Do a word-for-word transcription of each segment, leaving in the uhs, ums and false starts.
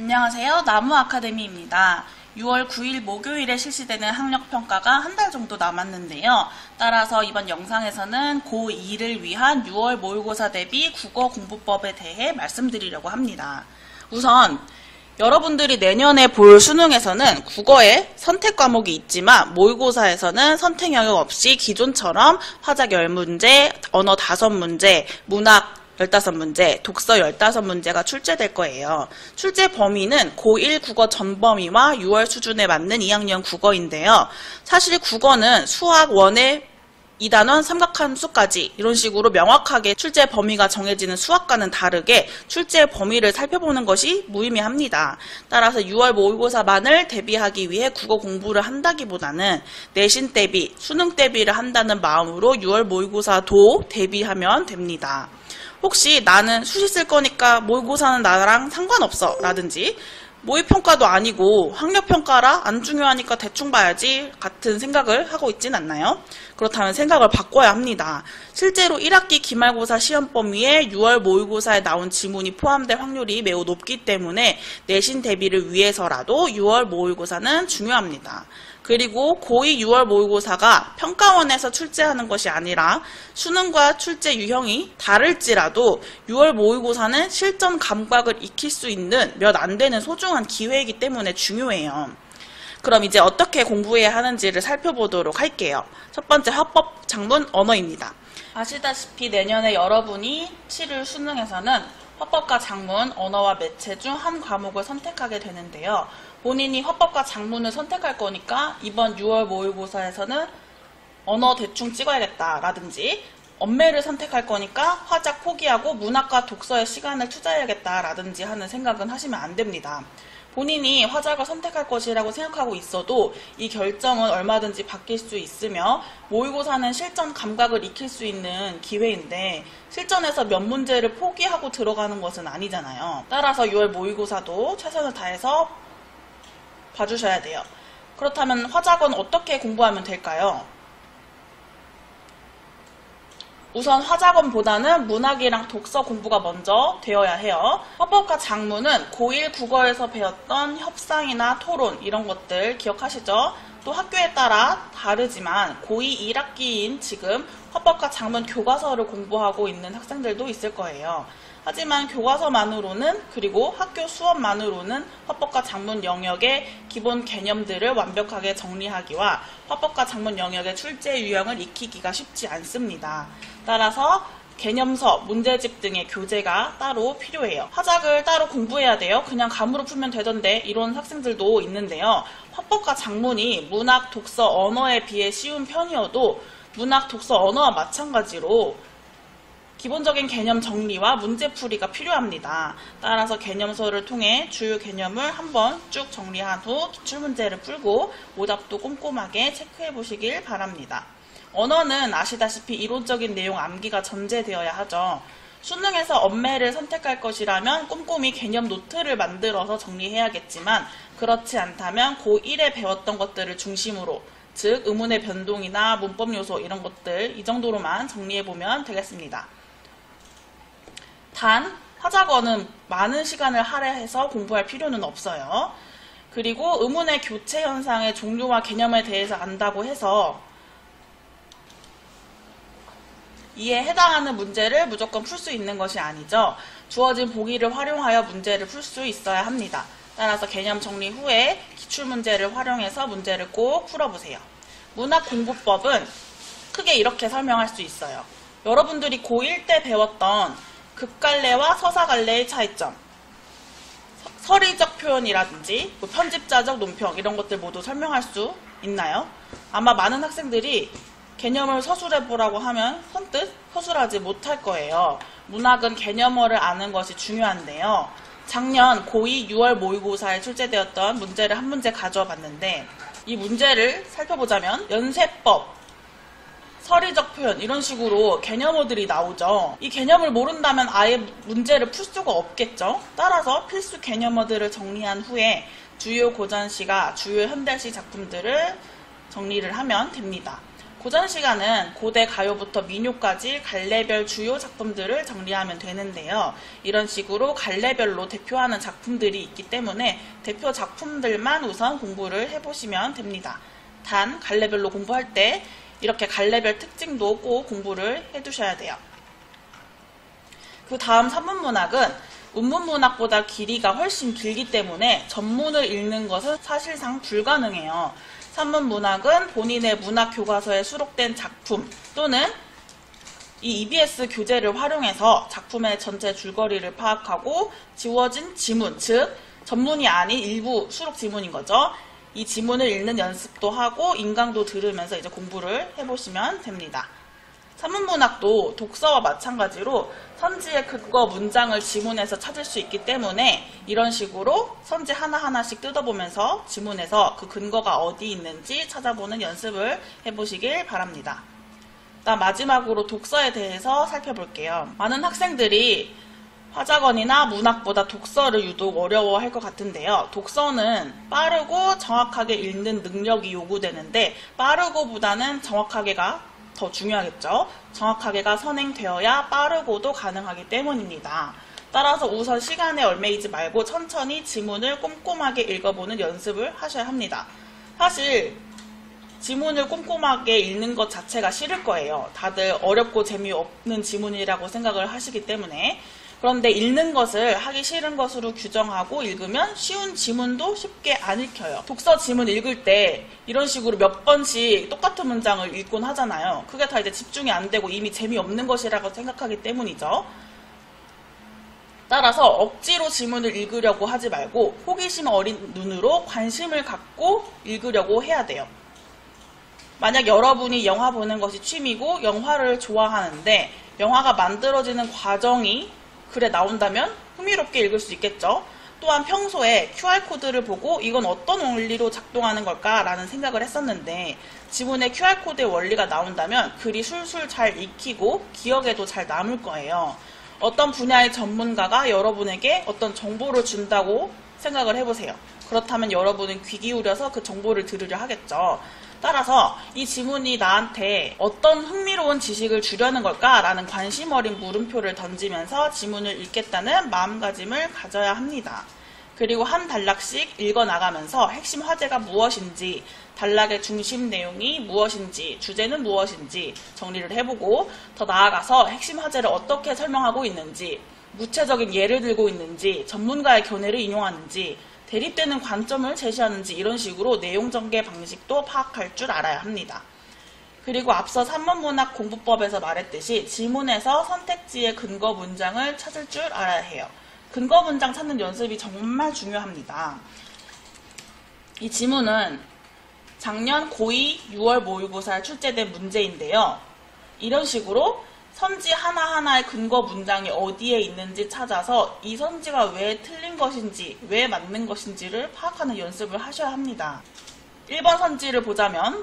안녕하세요. 나무아카데미입니다. 유월 구일 목요일에 실시되는 학력평가가 한 달 정도 남았는데요. 따라서 이번 영상에서는 고이를 위한 유월 모의고사 대비 국어 공부법에 대해 말씀드리려고 합니다. 우선 여러분들이 내년에 볼 수능에서는 국어에 선택 과목이 있지만 모의고사에서는 선택 영역 없이 기존처럼 화작 십 문제, 언어 다섯 문제, 문학 십오 문제, 독서 십오 문제가 출제될 거예요. 출제 범위는 고일 국어 전범위와 유월 수준에 맞는 이 학년 국어인데요. 사실 국어는 수학 원의 이 단원 삼각함수까지 이런 식으로 명확하게 출제 범위가 정해지는 수학과는 다르게 출제 범위를 살펴보는 것이 무의미합니다. 따라서 유월 모의고사만을 대비하기 위해 국어 공부를 한다기보다는 내신 대비, 수능 대비를 한다는 마음으로 유월 모의고사도 대비하면 됩니다. 혹시 나는 수시 쓸 거니까 모의고사는 나랑 상관없어 라든지 모의평가도 아니고 학력평가라 안 중요하니까 대충 봐야지 같은 생각을 하고 있진 않나요? 그렇다면 생각을 바꿔야 합니다. 실제로 일 학기 기말고사 시험 범위에 유월 모의고사에 나온 지문이 포함될 확률이 매우 높기 때문에 내신 대비를 위해서라도 유월 모의고사는 중요합니다. 그리고 고이 유월 모의고사가 평가원에서 출제하는 것이 아니라 수능과 출제 유형이 다를지라도 유월 모의고사는 실전 감각을 익힐 수 있는 몇 안 되는 소중한 기회이기 때문에 중요해요. 그럼 이제 어떻게 공부해야 하는지를 살펴보도록 할게요. 첫 번째 화법 작문 언어입니다. 아시다시피 내년에 여러분이 치를 수능에서는 화법과 작문, 언어와 매체 중 한 과목을 선택하게 되는데요. 본인이 화법과 작문을 선택할 거니까 이번 유월 모의고사에서는 언어 대충 찍어야겠다 라든지 언매를 선택할 거니까 화작 포기하고 문학과 독서에 시간을 투자해야겠다 라든지 하는 생각은 하시면 안 됩니다. 본인이 화작을 선택할 것이라고 생각하고 있어도 이 결정은 얼마든지 바뀔 수 있으며 모의고사는 실전 감각을 익힐 수 있는 기회인데 실전에서 몇 문제를 포기하고 들어가는 것은 아니잖아요. 따라서 유월 모의고사도 최선을 다해서 봐주셔야 돼요. 그렇다면 화작은 어떻게 공부하면 될까요? 우선 화작원보다는 문학이랑 독서 공부가 먼저 되어야 해요. 화법과 작문은 고일 국어에서 배웠던 협상이나 토론 이런 것들 기억하시죠? 또 학교에 따라 다르지만 고이 일 학기인 지금 화법과 작문 교과서를 공부하고 있는 학생들도 있을 거예요. 하지만 교과서만으로는 그리고 학교 수업만으로는 화법과 작문 영역의 기본 개념들을 완벽하게 정리하기와 화법과 작문 영역의 출제 유형을 익히기가 쉽지 않습니다. 따라서 개념서, 문제집 등의 교재가 따로 필요해요. 화작을 따로 공부해야 돼요. 그냥 감으로 풀면 되던데 이런 학생들도 있는데요. 화법과 작문이 문학, 독서, 언어에 비해 쉬운 편이어도 문학, 독서, 언어와 마찬가지로 기본적인 개념 정리와 문제풀이가 필요합니다. 따라서 개념서를 통해 주요 개념을 한번 쭉 정리한 후 기출문제를 풀고 오답도 꼼꼼하게 체크해 보시길 바랍니다. 언어는 아시다시피 이론적인 내용 암기가 전제되어야 하죠. 수능에서 언매를 선택할 것이라면 꼼꼼히 개념 노트를 만들어서 정리해야겠지만 그렇지 않다면 고일에 배웠던 것들을 중심으로 즉 의문의 변동이나 문법 요소 이런 것들 이 정도로만 정리해보면 되겠습니다. 단 화작어는 많은 시간을 할애해서 공부할 필요는 없어요. 그리고 의문의 교체 현상의 종류와 개념에 대해서 안다고 해서 이에 해당하는 문제를 무조건 풀 수 있는 것이 아니죠. 주어진 보기를 활용하여 문제를 풀 수 있어야 합니다. 따라서 개념 정리 후에 기출문제를 활용해서 문제를 꼭 풀어보세요. 문학공부법은 크게 이렇게 설명할 수 있어요. 여러분들이 고일 때 배웠던 급갈래와 서사갈래의 차이점, 서리적 표현이라든지 뭐 편집자적 논평 이런 것들 모두 설명할 수 있나요? 아마 많은 학생들이 개념을 서술해보라고 하면 선뜻 서술하지 못할 거예요. 문학은 개념어를 아는 것이 중요한데요. 작년 고이 유월 모의고사에 출제되었던 문제를 한 문제 가져와 봤는데 이 문제를 살펴보자면 연세법, 서리적 표현 이런 식으로 개념어들이 나오죠. 이 개념을 모른다면 아예 문제를 풀 수가 없겠죠. 따라서 필수 개념어들을 정리한 후에 주요 고전시가, 주요 현대시 작품들을 정리를 하면 됩니다. 고전 시간은 고대 가요부터 민요까지 갈래별 주요 작품들을 정리하면 되는데요. 이런 식으로 갈래별로 대표하는 작품들이 있기 때문에 대표 작품들만 우선 공부를 해보시면 됩니다. 단 갈래별로 공부할 때 이렇게 갈래별 특징도 꼭 공부를 해두셔야 돼요. 그 다음 산문문학은 운문문학보다 길이가 훨씬 길기 때문에 전문을 읽는 것은 사실상 불가능해요. 산문문학은 본인의 문학교과서에 수록된 작품 또는 이 이비에스 교재를 활용해서 작품의 전체 줄거리를 파악하고 지워진 지문, 즉 전문이 아닌 일부 수록 지문인 거죠. 이 지문을 읽는 연습도 하고 인강도 들으면서 이제 공부를 해보시면 됩니다. 산문문학도 독서와 마찬가지로 선지의 근거 문장을 지문에서 찾을 수 있기 때문에 이런 식으로 선지 하나하나씩 뜯어보면서 지문에서 그 근거가 어디 있는지 찾아보는 연습을 해보시길 바랍니다. 다음 마지막으로 독서에 대해서 살펴볼게요. 많은 학생들이 화작원이나 문학보다 독서를 유독 어려워할 것 같은데요. 독서는 빠르고 정확하게 읽는 능력이 요구되는데 빠르고보다는 정확하게가 더 중요하겠죠. 정확하게가 선행되어야 빠르고도 가능하기 때문입니다. 따라서 우선 시간에 얽매이지 말고 천천히 지문을 꼼꼼하게 읽어보는 연습을 하셔야 합니다. 사실 지문을 꼼꼼하게 읽는 것 자체가 싫을 거예요. 다들 어렵고 재미없는 지문이라고 생각을 하시기 때문에. 그런데 읽는 것을 하기 싫은 것으로 규정하고 읽으면 쉬운 지문도 쉽게 안 읽혀요. 독서 지문 읽을 때 이런 식으로 몇 번씩 똑같은 문장을 읽곤 하잖아요. 그게 다 이제 집중이 안 되고 이미 재미없는 것이라고 생각하기 때문이죠. 따라서 억지로 지문을 읽으려고 하지 말고 호기심 어린 눈으로 관심을 갖고 읽으려고 해야 돼요. 만약 여러분이 영화 보는 것이 취미고 영화를 좋아하는데 영화가 만들어지는 과정이 글에 나온다면 흥미롭게 읽을 수 있겠죠. 또한 평소에 큐알코드를 보고 이건 어떤 원리로 작동하는 걸까 라는 생각을 했었는데 지문에 큐알코드의 원리가 나온다면 글이 술술 잘 익히고 기억에도 잘 남을 거예요. 어떤 분야의 전문가가 여러분에게 어떤 정보를 준다고 생각을 해보세요. 그렇다면 여러분은 귀 기울여서 그 정보를 들으려 하겠죠. 따라서 이 지문이 나한테 어떤 흥미로운 지식을 주려는 걸까? 라는 관심 어린 물음표를 던지면서 지문을 읽겠다는 마음가짐을 가져야 합니다. 그리고 한 단락씩 읽어나가면서 핵심 화제가 무엇인지, 단락의 중심 내용이 무엇인지, 주제는 무엇인지 정리를 해보고 더 나아가서 핵심 화제를 어떻게 설명하고 있는지, 구체적인 예를 들고 있는지, 전문가의 견해를 인용하는지, 대립되는 관점을 제시하는지 이런 식으로 내용 전개 방식도 파악할 줄 알아야 합니다. 그리고 앞서 산문문학 공부법에서 말했듯이 지문에서 선택지의 근거 문장을 찾을 줄 알아야 해요. 근거 문장 찾는 연습이 정말 중요합니다. 이 지문은 작년 고이 유월 모의고사에 출제된 문제인데요. 이런 식으로 선지 하나하나의 근거 문장이 어디에 있는지 찾아서 이 선지가 왜 틀린 것인지, 왜 맞는 것인지를 파악하는 연습을 하셔야 합니다. 일 번 선지를 보자면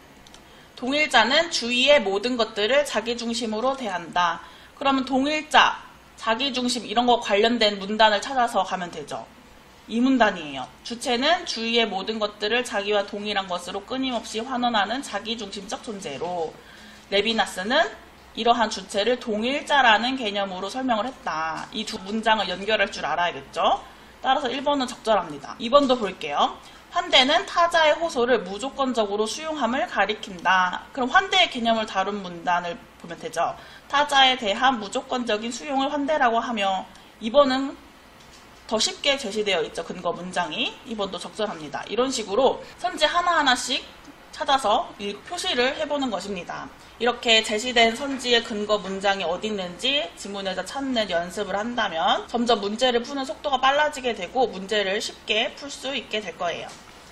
동일자는 주위의 모든 것들을 자기중심으로 대한다. 그러면 동일자, 자기중심 이런 거 관련된 문단을 찾아서 가면 되죠. 이 문단이에요. 주체는 주위의 모든 것들을 자기와 동일한 것으로 끊임없이 환원하는 자기중심적 존재로, 레비나스는 이러한 주체를 동일자라는 개념으로 설명을 했다. 이 두 문장을 연결할 줄 알아야겠죠. 따라서 일 번은 적절합니다. 이 번도 볼게요. 환대는 타자의 호소를 무조건적으로 수용함을 가리킨다. 그럼 환대의 개념을 다룬 문단을 보면 되죠. 타자에 대한 무조건적인 수용을 환대라고 하며 이 번은 더 쉽게 제시되어 있죠. 근거 문장이. 이 번도 적절합니다. 이런 식으로 선지 하나하나씩 찾아서 표시를 해보는 것입니다. 이렇게 제시된 선지의 근거 문장이 어디 있는지 지문에서 찾는 연습을 한다면 점점 문제를 푸는 속도가 빨라지게 되고 문제를 쉽게 풀 수 있게 될 거예요.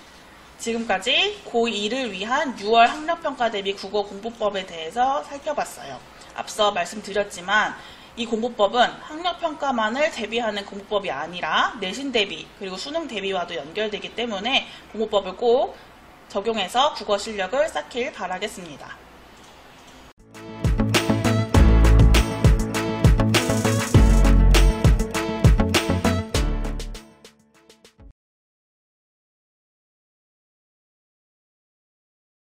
지금까지 고이를 위한 유월 학력평가 대비 국어 공부법에 대해서 살펴봤어요. 앞서 말씀드렸지만 이 공부법은 학력평가만을 대비하는 공부법이 아니라 내신 대비 그리고 수능 대비와도 연결되기 때문에 공부법을 꼭 적용해서 국어 실력을 쌓길 바라겠습니다.